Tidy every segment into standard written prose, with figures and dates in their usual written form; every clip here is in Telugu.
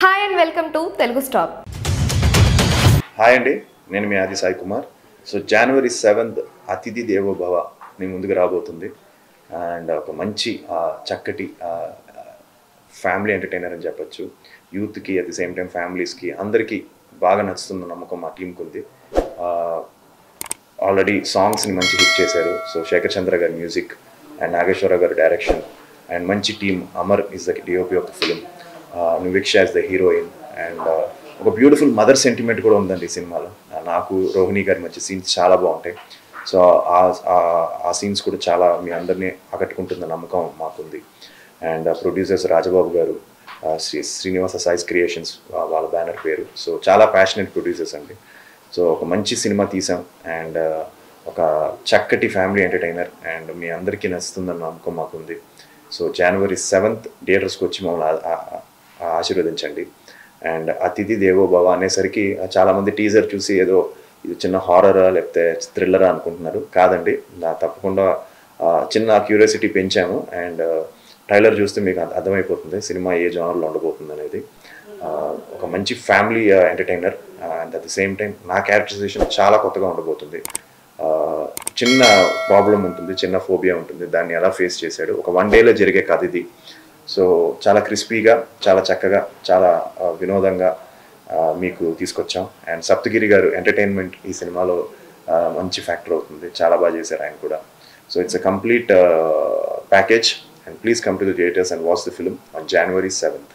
Hi and welcome to Telugu stop. Hi అండి, నేను మీ ఆది Sai Kumar. So January 7th అతిథి దేవో భవ మీ ముందుకు రాబోతుంది. అండ్ ఒక మంచి చక్కటి ఫ్యామిలీ ఎంటర్టైనర్ అని చెప్పచ్చు. యూత్కి అట్ ది సేమ్ టైం ఫ్యామిలీస్కి అందరికీ బాగా నచ్చుతున్న నమ్మకం మా టీంకి ఉంది. ఆల్రెడీ సాంగ్స్ని మంచి హిట్ చేశారు. సో శేఖర్ చంద్ర గారి మ్యూజిక్ అండ్ నాగేశ్వరరావు గారి డైరెక్షన్ అండ్ మంచి team. Amar is the DOP of the film, Niviksha is the heroine. And ఒక బ్యూటిఫుల్ మదర్ సెంటిమెంట్ కూడా ఉందండి ఈ సినిమాలో. నాకు రోహిణి గారి మధ్య సీన్స్ చాలా బాగుంటాయి. సో ఆ సీన్స్ కూడా చాలా మీ అందరినీ ఆకట్టుకుంటున్న నమ్మకం మాకుంది. అండ్ ప్రొడ్యూసర్స్ రాజబాబు గారు, శ్రీనివాస సాయిస్ క్రియేషన్స్ వాళ్ళ బ్యానర్ పేరు. సో చాలా ప్యాషనెట్ ప్రొడ్యూసర్స్ అండి. సో ఒక మంచి సినిమా తీసాం అండ్ ఒక చక్కటి ఫ్యామిలీ ఎంటర్టైనర్ అండ్ మీ అందరికీ నచ్చుతుందన్న నమ్మకం మాకుంది. సో January 7th థియేటర్స్కి వచ్చి మమ్మల్ని ఆశీర్వదించండి. అండ్ అతిథి దేవో భవ అనేసరికి చాలామంది టీజర్ చూసి ఏదో ఇది చిన్న హారరా లేకపోతే థ్రిల్లరా అనుకుంటున్నారు. కాదండి, తప్పకుండా చిన్న క్యూరియాసిటీ పెంచాము. అండ్ ట్రైలర్ చూస్తే మీకు అర్థమైపోతుంది సినిమా ఏ జానర్లో ఉండబోతుంది అనేది. ఒక మంచి family entertainer and at the same time నా క్యారెక్టరైజేషన్ చాలా కొత్తగా ఉండబోతుంది. చిన్న ప్రాబ్లం ఉంటుంది, చిన్న ఫోబియా ఉంటుంది, దాన్ని ఎలా ఫేస్ చేశాడు. ఒక 1 డేలో జరిగే కథ ఇది. సో చాలా క్రిస్పీగా, చాలా చక్కగా, చాలా వినోదంగా మీకు తీసుకొచ్చాం. అండ్ సప్తగిరి గారు ఎంటర్టైన్మెంట్ ఈ సినిమాలో మంచి ఫ్యాక్టర్ అవుతుంది. చాలా బాగా చేశారు ఆయన కూడా. So it's a complete package and please come to the theatres and watch the film on January 7th.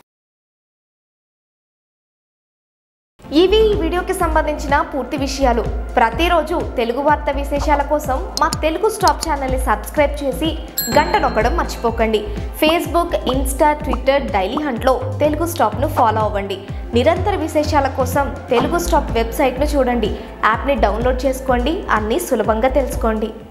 ఇవి ఈ వీడియోకి సంబంధించిన పూర్తి విషయాలు. ప్రతిరోజు తెలుగు వార్త విశేషాల కోసం మా తెలుగు స్టాప్ ఛానల్ని సబ్స్క్రైబ్ చేసి గంట నొక్కడం మర్చిపోకండి. ఫేస్బుక్, ఇన్స్టా, ట్విట్టర్, డైలీ హంట్లో తెలుగు స్టాప్ను ఫాలో అవ్వండి. నిరంతర విశేషాల కోసం తెలుగు స్టాప్ వెబ్సైట్ను చూడండి. యాప్ని డౌన్లోడ్ చేసుకోండి, అన్నీ సులభంగా తెలుసుకోండి.